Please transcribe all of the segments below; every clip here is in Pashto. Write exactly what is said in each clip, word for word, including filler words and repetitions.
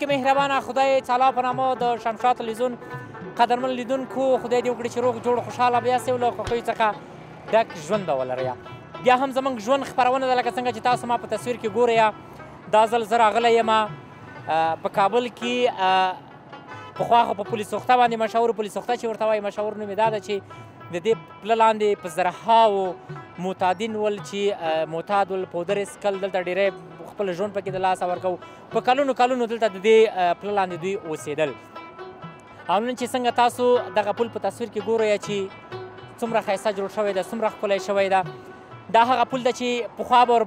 کې مهربانه خدای تعالی په نامه د شمشاد تلویزیون قدرمن لیدونکو خدای دې وکړي چې روغ جوړ خوشحاله بیا سئ له خوښیو څخه ډک ژوند به ولرئ. بیا هم زموږ ژوند خپرونه ده لکه څنګه چې تاسو ما په تصویر کې ګورئ. دا ځل زه راغلی یم په کابل کې پخوا خو په پولیس سوخته باندې مشهور پولیس سوخته چې ورته وایي مشهور نوم یې دا ده چې د دې پله لاندې په زرهاو معتادین ول چې معتاد ول پودر یې څکل دلته ډېری خپل ژوند پکې د لاسه ورکوو. په کلونو کلونو دلته د دې پله لاندې دوی اوسېدل. او نن چې څنګه تاسو دغه پل په تصویر کې ګورئ چې څومره ښایسته جوړ شوی ده څومره ښکلی شوی ده. دا هغه پل ده چې پخوا به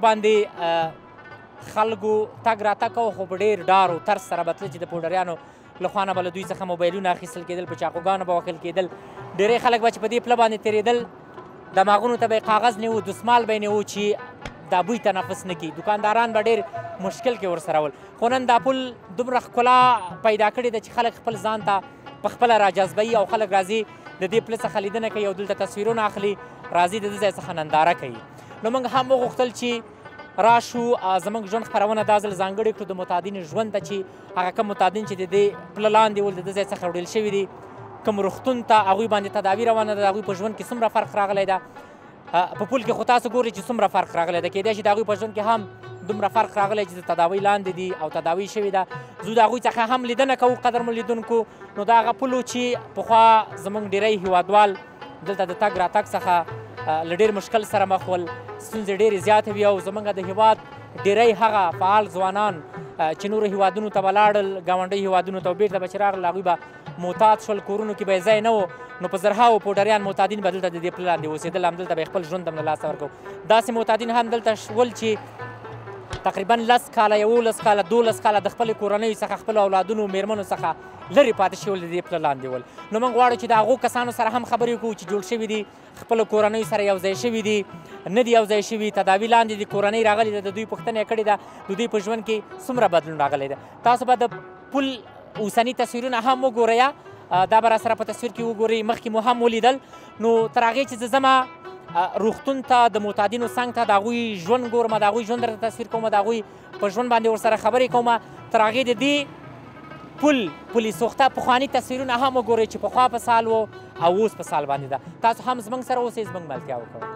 ورباندې خلکو تګ راتګ کوو خو په ډېر ډار و ترس سره به تله چې د پوډریانو له خوا نه به له دوی څخه موبایلونه اخیستل کېدل په چاقوګانو به وهل کېدل. ډېری خلک به چې په دې پله باندې تېرېدل دماغونو ته به یې کاغذ نیو دسمال به یې نیو چې دا بوی تنفس نه کړي. دوکانداران به ډېر مشکل کې ورسره ول. خو نن دا پل دومره ښکلا پیدا کړې ده چې خلک خپل ځان ته په خپله راجذبوي او خلک راځي د دې پله څخه لیدنه کوي او دلته تصویرونه اخلي راځي د دې ځای څخه ننداره کوي. نو موږ هم وغوښتل چې راشو زموږ ژوند خپرونه دا ځل ځانګړې کړو د معتادینو ژوند ته چې هغه کوم معتادین چې د دې پله لاندې ول د دې ځای څخه وړل شوي دي کوم روغتون ته هغوی باندې تداوي روانه ده د هغوی په ژوند کې څومره فرق راغلی ده. په پل کې خو تاسو ګورئ چې څومره فرق راغلی ده. کیدای شي د هغوی په ژوند کې هم دومره فرق راغلی چې د تداوۍ لاندې دي او تداوي شوې ده. زه د هغوی څخه هم لیدنه کوو قدرمن لیدونکو. نو دا هغه پل و چې پخوا زموږ ډېری هیوادوال دلته د تګ راتګ څخه له ډېر مشکل سره مخ ول ستونزې ډېرې زیاتې وي او زموږ د هیواد ډېری هغه فعال ځوانان چې نورو هیوادونو ته به لاړل ګاونډۍ هیوادونو ته بیرته به چې راغلل هغوی به معتاد شول کورونو کې به یې ځای نه و نو په زرهاو پوډریان معتادین به دلته د دې پله لاندې اوسېدل همدلته به یې خپل ژوند هم له لاسه ورکوو. داسې معتادین هم دلته ول چې تقریبا لس کاله یولس کاله دولس کاله د خپلې کورنیو څخه خپلو اولادونو میرمنو څخه لرې پاتې شول د دې پله لاندې ول. نو موږ غواړو چې د هغو کسانو سره هم خبرې وکړو چې جوړ شوي دي خپلو کورنیو سره یو ځای شوي دي نه دي یو ځای شوي تداوي لاندې دي کورنۍ راغلې ده د دوی پوښتنه یې کړې ده د دوی په ژوند کې څومره بدلون راغلی ده. تاسو به د پل اوسني تصویرونه هم وګورئ دا به راسره په تصویر کې وګورئ مخکې مو هم ولیدل. نو تر هغې چې زه ځمه روغتون ته د معتادینو څنګ ته د هغوی ژوند ګورم د هغوی ژوند درته تصویر کوم د هغوی په ژوند باندې ورسره خبرې کوم تر هغې د دې پل پولیس سوخته پخواني تصویرونه هم وګورئ چې پخوا په سال و او اوس په سال باندې ده. تاسو هم زموږ سره اوسئ زموږ ملتیا وکړئ.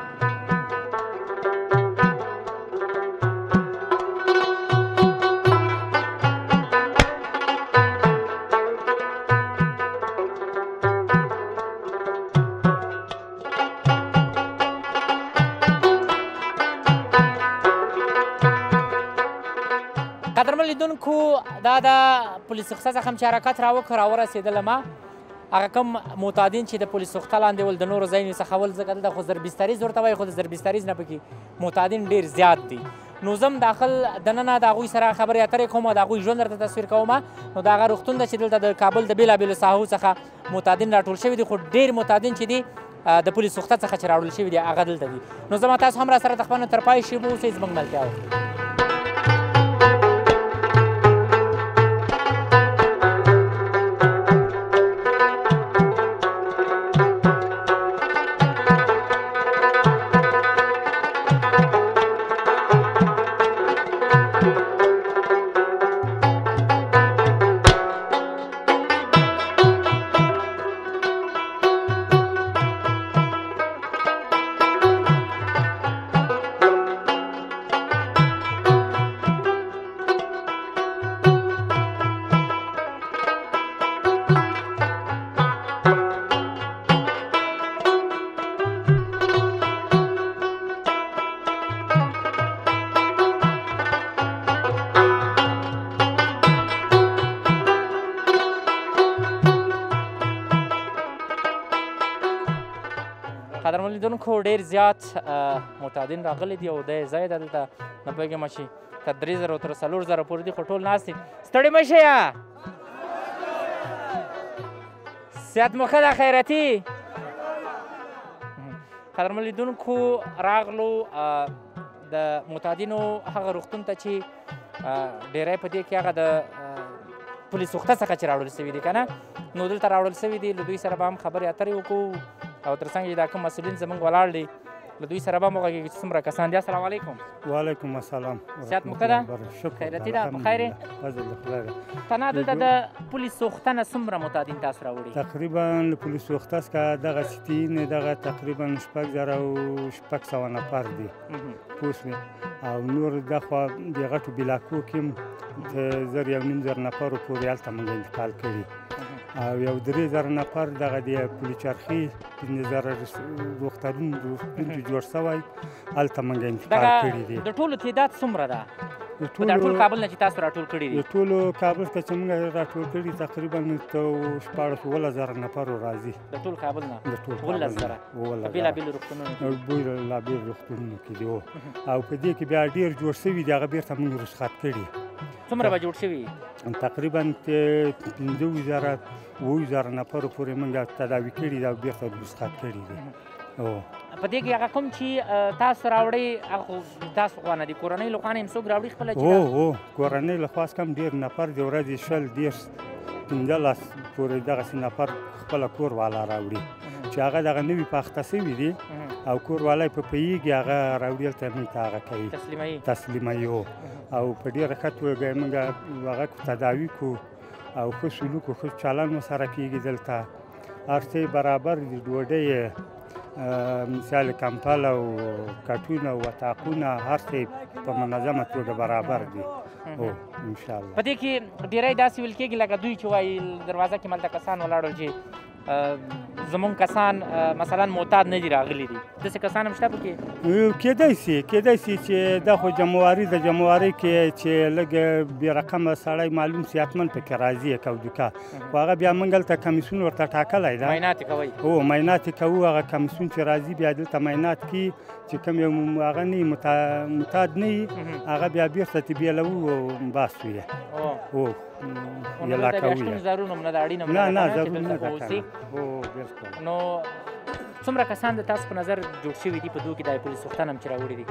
قدرمن لیدونکو دا د پولیس سوخته څخه چې حرکت راوکړ راورسېدلم هغه کوم معتادین چې د پولیس سوخته لاندې ول د نورو ځایونو څخه ول ځکه دلته خو زربیستریز ورته وایي خو د زربیستریز نه پکې معتادین ډېر زیات دي. نو زه هم داخل دننه د هغوی سره خبرې اترې کوم او د هغوی ژوند درته تصویر کوم. نو د هغه روغتون ده چې دلته د کابل د بېلابېلو ساحو څخه معتادین راټول شوي دي خو ډېر معتادین چې دي د پولیس سوخته څخه چې راوړل شوي دي هغه دلته دي. نو زما تاسو هم راسره د خپل تر پای شیبو اوسئ زموږ ملتیا وکړئ. قدرمن لیدونکو ډېر زیات معتادین راغلي دي او دی ځای ده دلته نه پوهېږم چې تر درې زره تر څلور زره پورې دي خو ټول ناست دي. ستړي مه شئ. صحت مو ښه ده خیراتي. قدرمن لیدونکو راغلو د معتادینو هغه روغتون ته چې ډېری په دې کې هغه د پولیس سوخته څخه چې راوړل سوي دي که نه نو دلته راوړل سوي دي له دوی سره به هم خبرې اترې وکړو او تر څنګ چې دا کوم مسؤلین زموږ ولاړ دي له دوی سره به هم وغږېږو چې څومره کسان دي. السلام علیکم. وعلیکم السلام. صحت مو ښه ده؟ خیرتي ده؟ په خیر یې؟ فضل د خدای ده. تنها دلته د پولې سوختنه څومره معتادین تاسو راوړي؟ تقریبا له پولې سوخته څخه دغسې دي دغه تقریبا شپږ زره او شپږ سوه نفر دي پوه شوې. او نور دخوا د غټو بلاکو کې هم د زر یو نیم زر نفرو پورې هلته موږ انتقال کړي او یو درې زره نفر دغه د پولې چرخي پنځه زره روغتون جوړ شوی هلته موږ انتقال کړي دي. د ټولو تعداد څومره ده؟ د ټول کابل نه چې تاسو راټول کړي دي؟ د ټولو کابل څخه چې موږ راټول کړي تقریبا شپاړس اوولس زره نفرو راځي. د ټول کابل نه؟ د ټول اوولس زره په بېلابېلو روغتونونو کې؟ بېلابېلو روغتونونو کې دي او په دې کې بیا ډېر جوړ شوي دي هغه بېرته موږ رخصت کړي. څومره به جوړ شوي؟ تقریبا پنځه اووه زره اووه زره نفرو پورې موږ تداوي کړي دي او بېرته رخصت کړي دي. په دې کې هغه کوم چې تاسو راوړئ هغه خو تاسو خوا نه دي، کورنۍ له خوا نه یې هم څوک راوړي خپله؟ هو هو کورنۍ له خوا کم ډېر نفر د ورځې شل دېرش پنځلس پورې دغسې نفر خپله کور والا راوړي چې هغه دغه نوي پاخته شوي دي او کور والا یې په پوهېږي هغه راوړي هلته موږ ته هغه کوي تسلیموي او په ډېره ښه توګه موږ هغه تداوي کړو او ښه سلوک او ښه چلند ورسره کېږي. دلته هر څه برابر دي، ډوډۍ مثال کمپل او کټونه او وطاقونه هر څه په منظمه توګه برابر دي. او انشاءالله په دې کې ډېری داسې ویل کېږي لکه دوی چې وایي دروازه کې ملته کسان ولاړ چې زمونږ کسان مثلا معتاد نه دي راغلي دي، داسې کسان هم شته پکې؟ کېدای سي کېدای سي چې دا خو جمعواري د جمعوارۍ کې چې لږ بې رقمه سړی معلوم سي حتما پکې راځي یک او دوکه خو هغه بیا موږ هلته کمیسیون ورته ټاکلی ده. معاینات یې کوئ؟ هو معاینات یې کوو. هغه کمیسیون چې راځي بیا دلته معاینات کوي چې کوم یو هغه نه معتاد نه وي هغه بیا بېرته ترې بېلوو او باسو یې. هو یلا کوي. ضرور هم نه ده، اړینه هم نه نه ضرور نه ده. هو بالکل. نو څومره کسان د تاسو په نظر جوړ شوي دي په دوی کې د پولې سوختن هم چې راوړي دي؟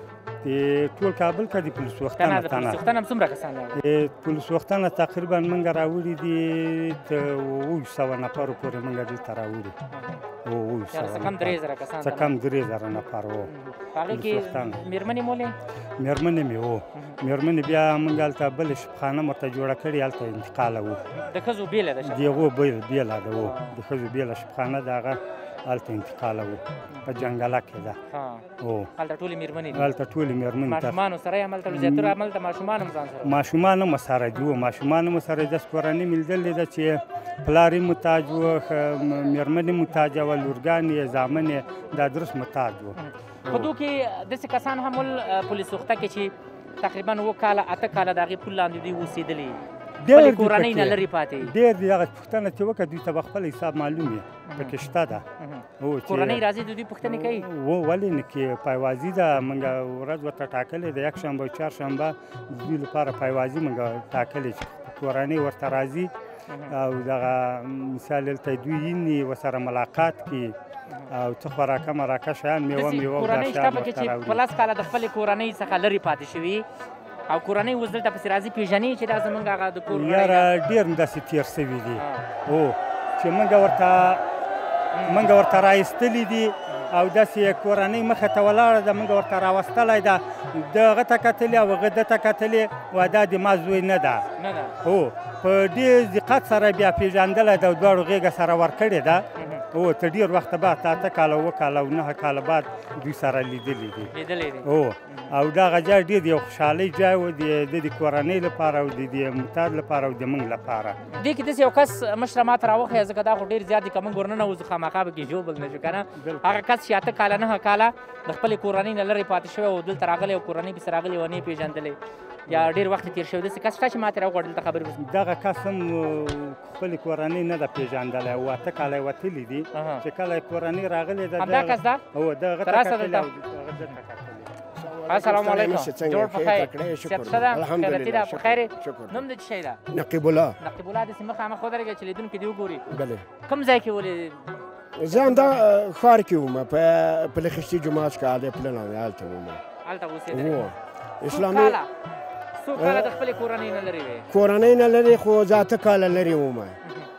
د ټول کابل کې د پولې سوختنه د پولې سوختن هم څومره کسان راوړي؟ د پولې سوختنه تقریبا موږ راوړي دي تر اووه سوه نفرو پورې موږ دلته راوړي. اووه سوه څه کم درې زره کسان؟ څه کم درې زره نفر وو. په هغې کې مېرمنې مولې؟ مېرمنې مې وو. مېرمنې بیا موږ هلته بلې شپخانه ورته جوړه کړې هلته انتقالوو. د ښځو بېله ده؟ د هغو بېله ده وو. د ښځو بېله شپخانه د هغه هلته انتقالوو په جنګله کې ده. هلته ټولې مېرمنې دي؟ هلته ټولې مېرمنې دي. ماشومانو سره یې هملته زیاتره هملته ماشومان هم ځان سره؟ ماشومان هم ورسره دي. ماشومان هم ورسره داسې کورنۍ مې لیدلې ده چې پلار یې محتاج و، مېرمن یې محتاجه وه، لورګان یې زامن یې دا درست محتاج و. په دو کې داسې کسان هم ول پولې سوخته کې چې تقریبا اووه کاله اته کاله د هغې پول لاندې دوی اوسېدلي خپلې کورنۍ نه لرې پاتې؟ ډېر دي. هغه پوښتنه چې وکړه دوی ته به خپل حساب معلوم وي پکې شته ده. کورنۍ راځي د دوی پوښتنې کوي؟ و ولې نه کوي. پایوازي ده. موږ ورځ ورته ټاکلې ده یکشنبه او چهارشنبه د دوی لپاره پایوازي موږ ټاکلې چې کورنۍ ورته راځي او دغه مثال دلته دوی ییني ورسره ملاقات کړي او څه خوراکه مراکه شیان میوه میوه او دا شیان ورته راوړي. کورنۍ شته پکې چې په لس کاله د خپلې کورنۍ څخه لرې پاتې شوي او کورنۍ اوس دلته پسې راځي پېژني چې دا زموږ هغه د کور یاره ډېر داسې تېر شوي دي هو چې موږ ورته موږ ورته رایستلي دي او داسې کورنۍ مخې ته ولاړه ده موږ ورته راوستلی ده د هغه ته کتلې او هغه ده ته کتلې وایي دا د ما زوی نه ده هو په ډېر دقت سره بیا پېژندلی ده او دواړو غېږه سره ورکړې ده هو تر ډېر وخته بعد اته کاله اووه کاله او نهه کاله بعد دوی سره لیدلي دي لیدلی دي هو او دغه ځای ډېر د یو خوشحالۍ ځای و د د کورنۍ لپاره او د دې معتاد لپاره او د موږ لپاره. دې کې داسې یو کس مشره ما ته راوښیه ځکه دا خو ډېر زیات دي که موږ ورننوځو خامخا به کې ژوبل نه شو که نه هغه کس چې اته کاله نهه کاله د خپلې کورنۍ نه لرې پاتې شوی او دلته راغلی او کورنۍ پسې راغلې و نه یې پېژندلی یا ډېر وخت تېر شوی داسې کس شته چې ما ته راوغواړي دلته خبرې وکړي؟ دغه کس هم خپلې کورنۍ نه ده پېژندلی او اته کاله یې وتلي دي چې کله یې کورنۍ راغلې ده همدا کس ده؟ هو دغه ته کتلې او هغه دلته کتلې. السلام علیکم. جوړ په خیر؟ صحت ښه ده؟ خیرتي ده؟ په خیر یې؟ نوم دې څه شی ده؟ نقیب الله. نقیب الله داسې مخامخ ودرېږه چې لیدونکي دې وګوري. کوم ځای کې ولید؟ زه همدا ښار کې وم په پلخشتي جومات کې هلته پلن هلته وم. هلته اوسېدلې؟ اسلامي څو کاله د خپلې کورنۍ نه لرې وې؟ کورنۍ نه لرې خو زه اته کاله لرې وم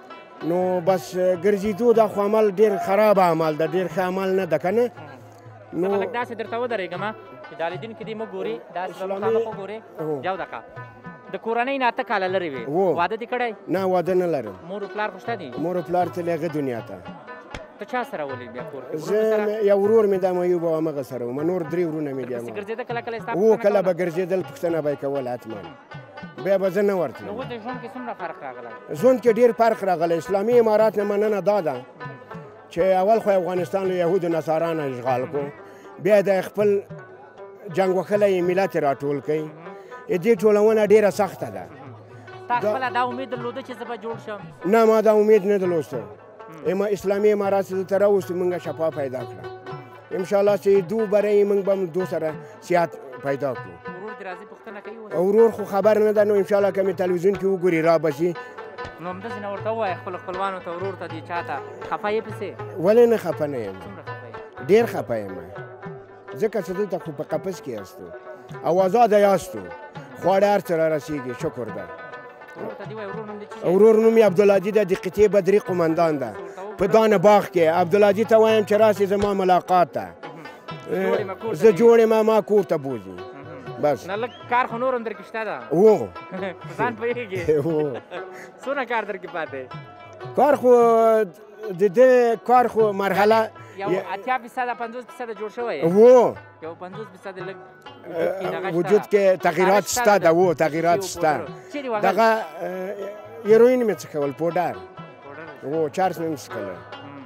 نو بس ګرځېدو دا خو عمل ډېر خراب عمل ده ډېر ښه عمل نه ده که نه زه به لږ داسې درته ودرېږم چې دا لیدونکي دې مه ګوري داسې به مخامخ وګورې یو دقیقه د کورنۍ نه اته کاله لرې وې واده دې کړی نه واده نه لرم مور و پلار خو شته دي مور و پلار تللی هغه دنیا ته ته چا سره ولې بیا کور کې زه یو ورور مې دا معیوب او همغه سره وم نور درې ورونه مې دي ګرځېده کله کله ستا و کله به ګرځېدل پوښتنه به یې کول حتما بیا به زه نه ورتلم نو اوس د ژوند کې څومره فرق راغلی ژوند کې ډېر فرق راغلی اسلامي امارات نه مننه دا ده چې اول خو افغانستان له یهودو نصارانو اشغال کو بیا د خپل جنګ وکړی ملت یې راټول کړي دې ټولونه ډېره سخته ده تا خپله دا امید درلوده چې زه به جوړ شم نه ما دا امید نه درلوسته اما اسلامي امارات څخه ته راوستو موږ شفا پیدا کړه انشاءالله چې دو برای موږ به دو سره صحت پیدا کړو ورور دې راځي پوښتنه کوي ورور خو خبر نه ده نو انشاءالله که مې تلویزیون کې وګوري را به شي نو همداسې نه ورته ووایه خپلو خپلوانو ته ورور ته دې چا ته خفه یې پسې ولې نه خفه نه یم څومره خفه یې ډېر خفه یم ځکه چې دلته خو په قفس کې یاستو او آزاده یاستو خواړه هر څه را رسېږي شکر ده ورور نوم یې عبدالهادي ده د قطعې بدري قمندان ده په دانه باغ کې عبدالهادي ته وایم چې راسې زما ملاقات ته زه جوړ یم ما کور ته بوځي بس نه لږ کار خو نور هم درکې شته ده و په ځان پوهېږې څونه کار درکې پاتې کار خو د دې کار خو مرحله یو اتیا فیصده پنځوس فیصده جوړ شوی و یو پنځوس فیصده لږ وجود کې تغییرات شته ده و تغییرات شته دغه هیروین مې څکول پوډر و چارج مې څکله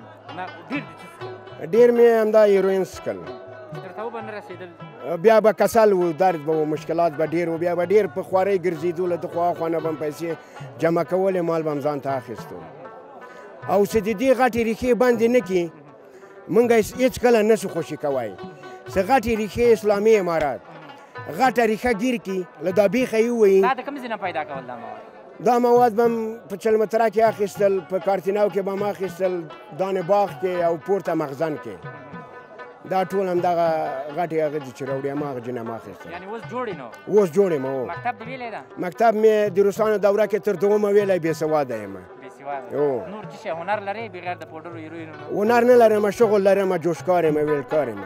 ډېر مې همدا هیروین څکل درته وبه نه رسېدل بیا به کسل و درد به و مشکلات به ډېر و بیا به ډېر په خوارۍ ګرځېدو له دخوا خوا نه به م پیسې جمع کولې مال به م ځان ته اخیستو او چې د دې غټې ریښې بندې نه کړي موږ هېڅ کله نه شو خوشي کوی چې غټې ریښې اسلامي امارات غټه ریښه ګیر کړي له دا بیخه یې ووایي دا د کوم ځای نه پیدا کول دا مواد دا مواد به م په چلمتره کې اخیستل په کارتیناو کې به م اخیستل دانې باغ کې او پورته مخزن کې دا ټول همدغه غټې هغه دي چې راوړي هماغه جنه م اخیستل یعنې اوس جوړ یې نو اوس جوړ یم هو مکتب دې ویلی ده مکتب مې د روسانو دوره کې تر دومه ویلی بې سواده یم نور څه شی هنر لرې بغیر د پوډرو هیروینو هنر نه لرم شغل لرم جوشکار یم ویلکار یم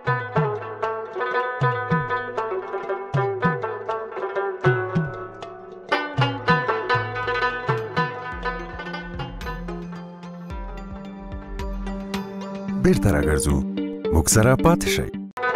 بیرته راګرځو موږ سره پاتې شئ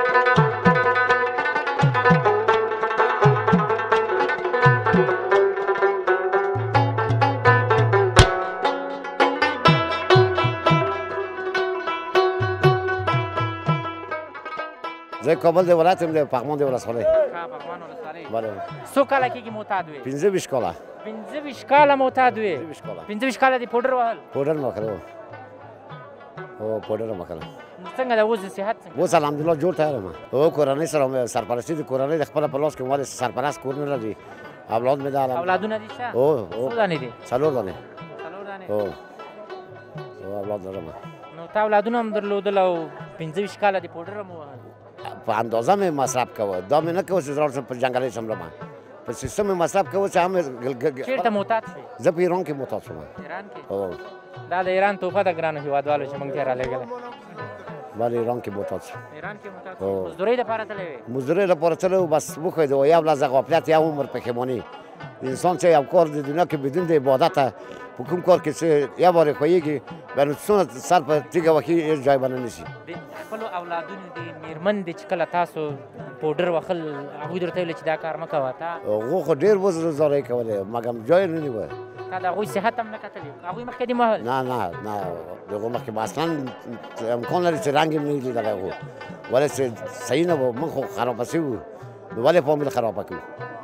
زه کابل د ولایت یم د پغمان د ولسوالۍ پغمان ولسوالۍ بله څو کاله کېږي معتاد وې پنځه ویشت کاله پنځه ویشت کاله معتاد وې پنځه ویشت کاله پنځه ویشت کاله دې پوډر وهل پوډر مې وکړی هو پوډر مې وکړی څنګه ده اوس د صحت څنګه اوس الحمدلله جوړ تیار یم هو کورنۍ سره سرپرستي د کورنۍ د خپله په لاس کې ولې سرپرست کور نه لري اولاد مې ده اولادونه دي شته هو هو څو دانې دي څلور دانې څلور دانې هو هو اولاد لرم نو تا اولادونه هم درلودل او پنځه ویشت کاله دې پوډر هم ووهل په اندازه مې مصرف کوه دا مې نه کوه چې زه لاړ شم په جنګلي څملمه په سیستم مې مصرف کوه چې هم چېرته معتاد شوې زه په ایران کې معتاد شوم ایران کې هو دا د ایران توپه ده ګرانو هېوادوالو چې موږ ته یې رالېږله بله ایران کې معتاد شوم ایران کې معتاد شوې مزدورۍ دپاره تللی وې مزدورۍ لپاره تللی و بس وښویېده و یو لحظه غفلت یو عمر پښیماني انسان چې یو کار د دنیا کې بدون د عبادته په کوم کار کې چې یو بار یې خویږي بیا نو څونه سر په تیږه وهي هېڅ ځای به نه نیسي د خپلو اولادونو دې مېرمن دې چې کله تاسو پوډر وهل هغوی درته ویل چې دا کار مه کوه تا هغو خو ډېر زارۍ کولې مګر جای نه نیوه تا د هغوی صحت هم نه کتلی هغوی مخکې دې وهل نه نه نه د هغو مخکې به اصلا امکان لري چې رنګ یې نه لیدلی هغو ولې چې صحیح نه و موږ خو خرابه سوي وو نو ولې فامیل خرابه کړو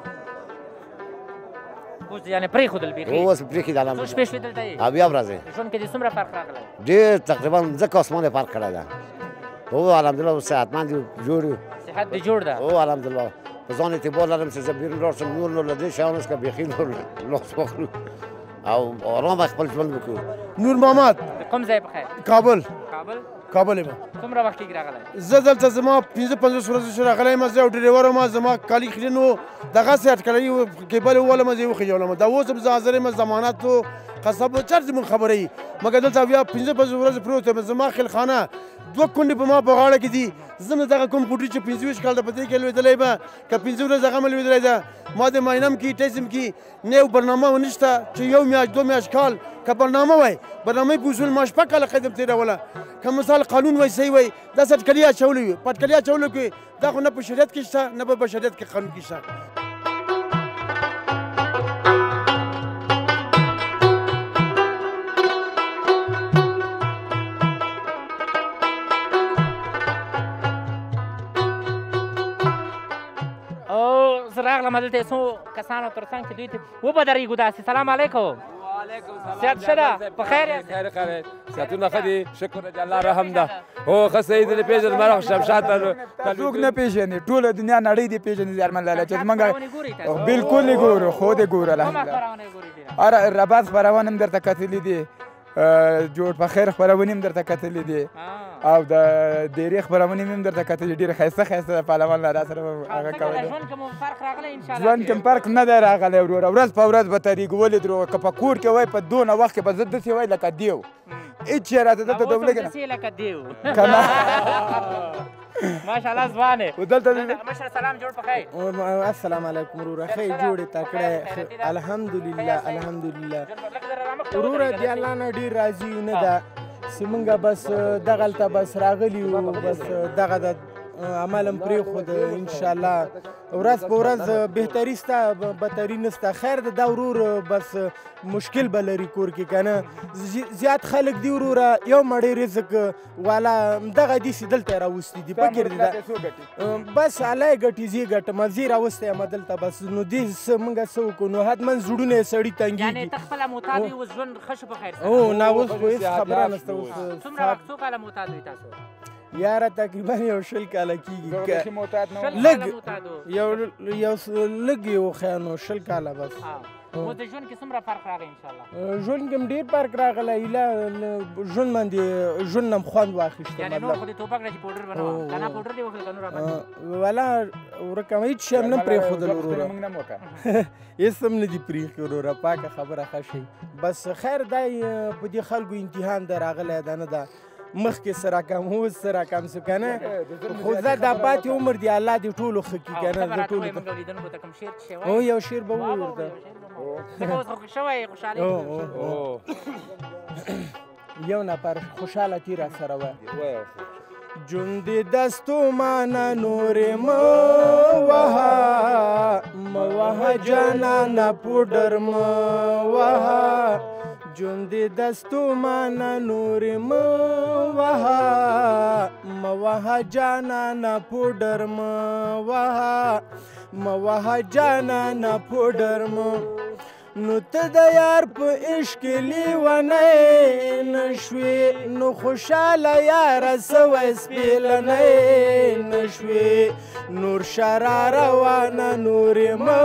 اوس یعنې پرېښودل بیخي اوس پرېښودل څو شپې شوې دلته یې او بیا ورځې ژوند کې دې څومره فرق راغلی ډېر تقریبا ځکه اسمان یې فرق کړی ده هو الحمدلله اوس صحتمند یو جوړ یو صحت دې جوړ ده هو الحمدلله په ځان اعتبار لرم چې زه بیرون لاړ شم نور نو له دې شیانو څخه بیخي نور لاس واخلو او آرام خپل ژوند وکړو نور محمد د کوم ځای په خیر کابل کابل کابل یم څومره وخت کېږي راغلی زه دلته زما پنځه پنځوس ورځې شو راغلی یم زه یو ډریور یم زما کالي خري نو دغسې اټکلي کیبل وولم زه یې وخېژولم دا اوس هم زه حاضر یم ضمانت و قصاب چر زمون خبرې مګر دلته بیا پنځه پنځه ورځې پروت یم زما خیلخانه دوه کونډې په ما په غاړه کې دي زه مې دغه کوم کوټې چې پنځه ویشت کال د په دې کې لوېدلی به که پنځه ورځې هغه مې لوېدلی ده ما د معاینه م کې ټیسټ م کې نه یو برنامه ونشته چې یو میاشت دوه میاشت کال که برنامه وای برنامې په اصول ما شپږ کاله قدم تېروله که مثال قانون وای صحیح وای دا څه اټکلي اچولی وي په اټکلي اچولو کې دا خو نه په شریعت کې شته نه په بشریت کې قانون کې شته راغلم دلته څو کسانو تر څنګ چې دوی ته وبدرېږو داسې سلام علیکم صحت ښه ده په خیر یاست خیر خیر صحتونه ښه دي شکر د الله رحم ده هو ښه صحیح دي پېژنم مرغ شمشاد څوک نه پېژني ټوله دنیا نړۍ دې پېژني زیارمن لاله چې زمونږ بلکل یې ګورو خو دې ګورو الحمدلله اره رباط خپرونه هم درته کتلي دي جوړ په خیر خپرونې هم درته کتلي دي او د ډېرې خپرونې مې هم درته کتلي ډېرې ښایسته ښایسته د پهلوان له را سره هغه کولی ژوند کې فرق نه دی راغلی وروره ورځ په ورځ به تېرېږو ولې دروغ که په کور کې وای په دونه وخت کې به زه داسې وای لکه دیو هېڅ شی راته دلته د ولګې لکه دیو که نه ماشاءالله ځوان یې دلته مشره سلام جوړ په خیر السلام علیکم وروره ښه یې جوړې تکړه الحمدلله الحمدلله وروره د الله نه ډېر راضي نه ده چې مونږ بس دغلته بس راغلي وو بس دغه د عمل هم پرېښود انشاءالله ورځ په ورځ بهتري سته بدتري نسته خیر ده دا ورور بس مشکل به لري کور کې که نه زیات خلک دي وروره یو مړی رزق والا همدغه دي چې دلته یې راوستي دي فکر دي بس الله یې ګټي زه یې ګټم زه یې راوستی یم دلته بس نو دې مونږ څه وکړو نو حتما زړونه یې سړي تنګېږي ته خپله معتاد وي اوس ژوند ښه شو په خیر او نه اوس خو هېڅ خبره نشته اوس څومره وخت څو کاله معتاد وي تاسو یاره تقریبا یو شل کاله کېږي لږ یو یو لږ یې وښیه نو شل کاله بس اوس د ژوند کې څومره فرق راغی انشاءالله ژوند کې هم ډېر فرق راغلی هیله ژوند باندې ژوند نه م خوند واخیسته یعنې نور خو دې توپک نه چې پوډر به نه وه که نه پوډر دې وکړل که نور راباندې والا ورکه هېڅ شی هم نه پرېښودل وروره هېڅ هم نه دي پرېښي وروره پاکه خبره ښه شي بس خیر دا په دې خلکو امتحان ده راغلی ده نه ده مخکې څه راکم اوس څه راکم څه که نه خو زه دا پاتې عمر دی الله دې ټولو ښه کړي که نه زه ټولو او یو شعر به ووایو ورته یو نفر خوشحاله تي را سره وایه جون دې دستومانه نورې مه وهه مه وهه جانانه پوډر مه وهه جون دې دستومانه نورې مه وهه مه وهه جانانه پوډر مه وهه مه وهه جانانه پوډر مه نو ته د یار په عشق لیونی نه شوې نو خوشحاله یاره سوی سپېلنی نه شوې نور شه را روانه نورې مه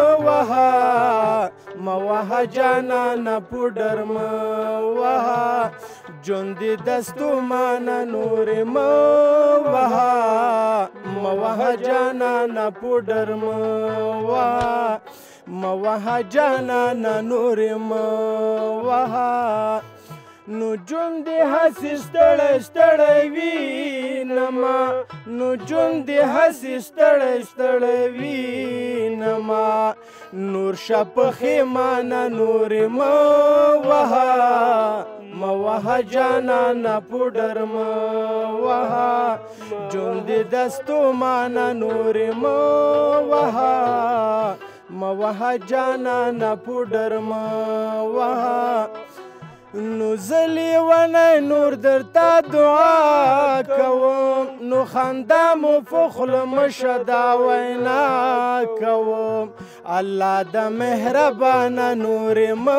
وهه مه وهه جانانه پوډر مه وهه ژوند دې دستومانه نورې مه وهه مه وهه جانانه پوډر مه وهه مه وهه جانانه نورې مه وهه نو ژوند دې هسې ستړی ستړی وینمه نو ژوند دې هسې ستړی ستړی وینمه نور شه پښېمانه نورې مه وهه مه وهه جانانه پوډر مه وهه ژوند دې دستومانه نورې مه وهه مه وهه جانانه پوډر مه وهه نو زه لیونی نور درته دعا کوم نو خندا مو فخل مشه دا وینا کوم الله د مهربانه نورې مه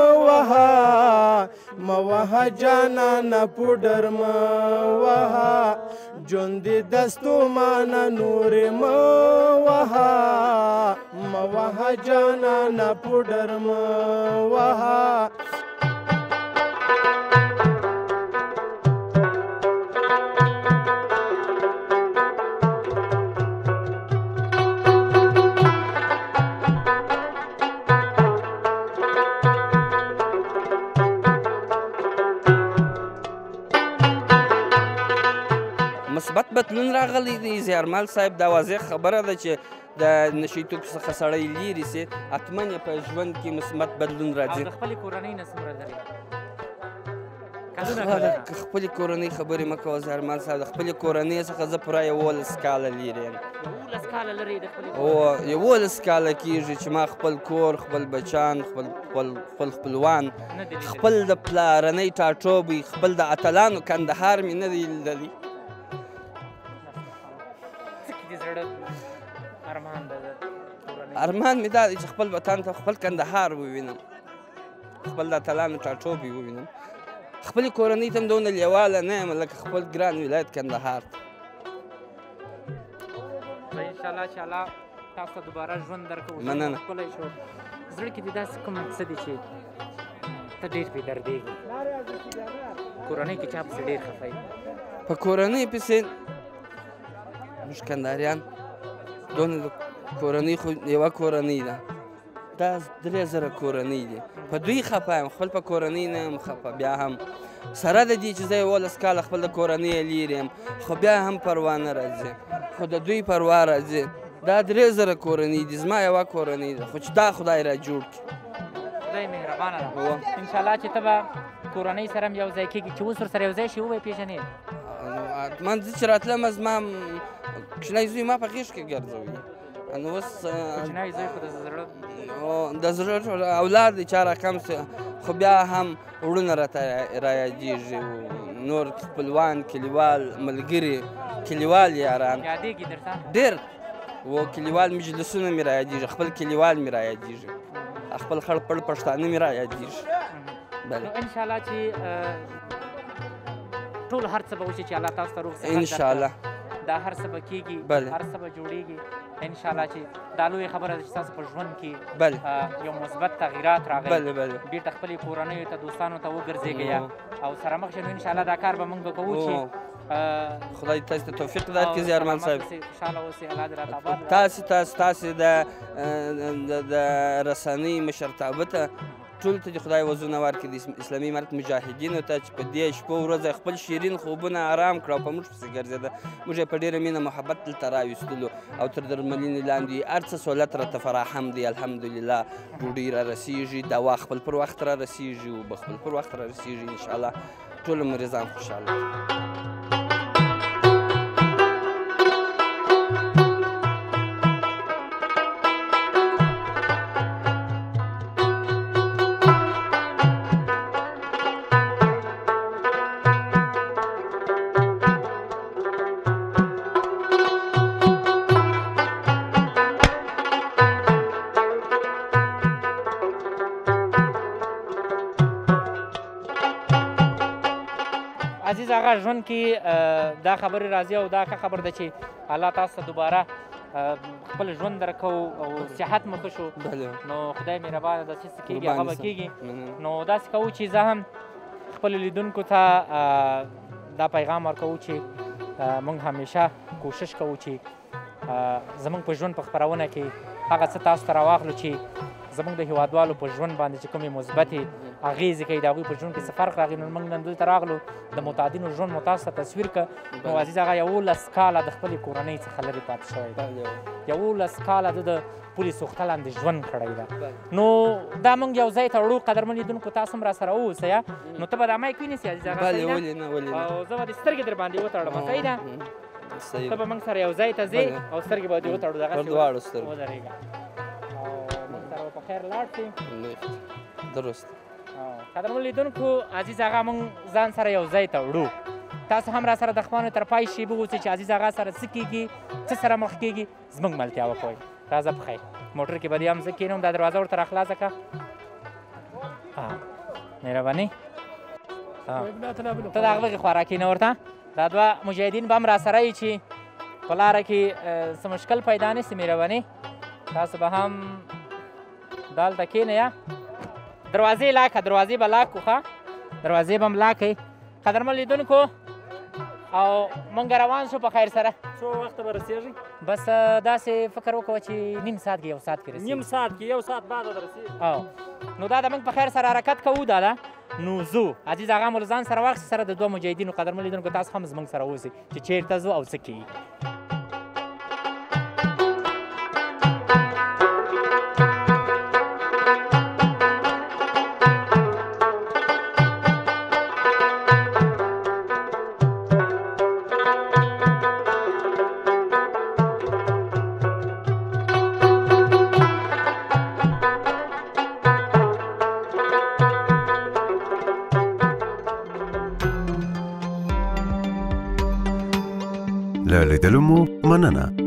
وهه مه وهه جانانه پوډر مه وهه ژوند دې دستومانه نورې مه وهه مه وهه جانانه پوډر مه وهه مثبت بدلون راغلی دی زیارمل صاحب دا واضح خبره ده چې د نشي توکو څخه سړی لیرې سي حتما یې په ژوند کې مثبت بدلون راځي. او د خپلې کورنۍ نه څومره لرې خپلې کورنۍ خبرې مه کوه زیارمل صاحب، د خپلې کورنۍ څخه زه پوره یولس کاله لیرې یم. یولس کاله لرې د خپلې او یولس کاله کېږي چې ما خپل کور، خپل بچان، خپل خپل خپلوان، خپل د پلارنۍ ټاټوبی، خپل د اتلانو کندهار مې نه دی لیدلی. ارمان مې دا دی چې خپل وطن ته خپل کندهار ووینم، خپل د اتلانو ټاټوبی ووینم. خپلې کورنۍ ته هم دونه لیواله نه یم لکه خپل ګران ولایت کندهار ته. انشاءالله چې الله تاسو ته دوباره ژوند درکړو. مننه. ښکلی شو. زړه کې دې داسې کوم څه دي چې ته ډېر پرې دردېږې؟ کورنۍ کې چا پسې ډېر خفه یې؟ په کورنۍ پسې موږ کندهاریان دونه د کورنۍ خو یوه کورنۍ ده، دا درې زره کورنۍ دي، په دوی خفه یم، خپل په کورنۍ نه یم خفه. بیا هم سره د دې چې زه یولس کاله خپل د کورنۍ لیرې یم، خو بیا هم پروا نه راځي، خو د دوی پروا راځي. دا درې زره کورنۍ دي، زما یوه کورنۍ ده، خو چې دا خدای را جوړ کړي. خدای مهربانه ده. انشاءالله چې ته به کورنۍ سره هم یو ځای کېږي، چې اوس ورسره یو ځای شي وبه یې پېژنې؟ حتما زه چې راتلم زما کوچنی زوی ما په غېږ کې ګرځوي. نو اوس کوچنی زوی خو د زړه د زړه اولاد دی چا راکم سي، خو بیا هم وروڼه راته رایادېږي، نور خپلوان، کلیوال، ملګري، کلیوال یاران یادېږي درته ډېر و. کلیوال مجلسونه مې رایادېږي، خپل کلیوال مې رایادېږي، خپل خړ پړ پښتانه مې رایادېږي. نو انشاءالله چې ټول هر څه به وشي چې الله تاسو ته روغ صحت درکړي. انشاءالله دا هر څه به کېږي، هر څه به جوړېږي. انشاءالله چې دا لویه خبره ده چې تاسو په ژوند کې یو مثبت تغییرات راغلي، بېرته خپلې کورنیو ته، دوستانو ته وګرځېږئ او سره مخ شئ. نو انشاءالله دا کار به موږ به کوو چې خدای تاسو ته توفیق درکړي زیارمل صاحب. خوشحاله اوسئ، الله دې راته آباد. تاسې تاسو تاسې د رسنۍ مشرتابه ته ټول ته دې خدای وزرونه ورکړي، د اسلامي امارت مجاهدینو ته چې په دې شپو ورځې خپل شیرین خوبونه آرام کړه او په موږ پسې ګرځېده. موږ یې په ډېره مینه محبت دلته راویستلو او تر درملنې لاندې هر څه سهولت راته فراهم دی. الحمدلله ډوډۍ را رسېږي، دوا خپل پر وخت را رسېږي، اوبه خپل پر وخت را رسېږي. انشاءالله ټول مریضان خوشحاله. عزیز آقا ژوند کې دا خبرې راځي او دا ښه خبر ده چې الله تاسو ته دوباره خپل ژوند درکو او صحت مو ښه شو. نو خدای مهربانه ده چې څه کېږي هغه به کېږي. نو داسې کوو چې زه هم خپلو لیدونکو ته دا پیغام ورکوو چې موږ همیشه کوشش کوو چې زموږ په ژوند په خپرونه کې هغه څه تاسو ته راواخلو چې زموږ د هېوادوالو په ژوند باندې چې کومې مثبتې اغېزې کوي د هغوی په ژوند کې څه فرق راغی. نو موږ نن دلته راغلو د متعدینو ژوند مو تاسو ته تصویر کړه. نو عزیز هغه یولس کاله د خپلې کورنۍ څخه لرې پاتې شوی دی، یولس کاله د د پولې سوخته لاندې ژوند کړی ده. نو دا موږ یو ځای ته وړو. قدرمن لیدونکو تاسو هم راسره واوسئ. نو ته به دا مایک ونیسې عزیز هغه، او زه به دې سترګې در باندې وتړم، صحیح ده؟ ته به موږ سره یو ځای ته ځې او سترګې به دې وتړو، دغسې ودرېږه او موږ سره به په خیر لاړ شي. درست. قدرمن لیدونکو عزیز هغه موږ ځان سره یو ځای ته وړو. تاسو هم را سره د خپانو تر پای شیبه اوسئ چې عزیز هغه سره څه کېږي، څه سره مخ کېږي، زموږ ملتیا وکوئ. راځه په خیر. موټر کې به دې هم زه کښېنم، دا دروازه ورته را خلاصه کړه. مهرباني ته د هغه بغې خوا را کښېنه ورته. دا دوه مجاهدین به هم را سره یي چې په لاره کې څه مشکل پیدا نه سي. مهرباني تاسو به هم دلته کښېنئ. دروازې لاک کړه، دروازې به لاک کړو، ښه دروازې به هم لاک کړئ. قدرمن لیدونکو او موږ روان شو په خیر سره. څو وخته به رسېږي؟ بس داسې فکر وکړه چې نیم ساعت کې یو ساعت کې رسېږي. نیم ساعت کې یو ساعت بعد رسېږي. او نو دا د موږ په خیر سره حرکت کوو. دا ده نو ځو عزیز اغا مو له ځان سره واخیستې سره د دوه مجاهدینو قدرمن لیدونکو تاسو هم زموږ سره اوسئ چې چیرته ځو او څه کیږي. له لیدلو مو مننه.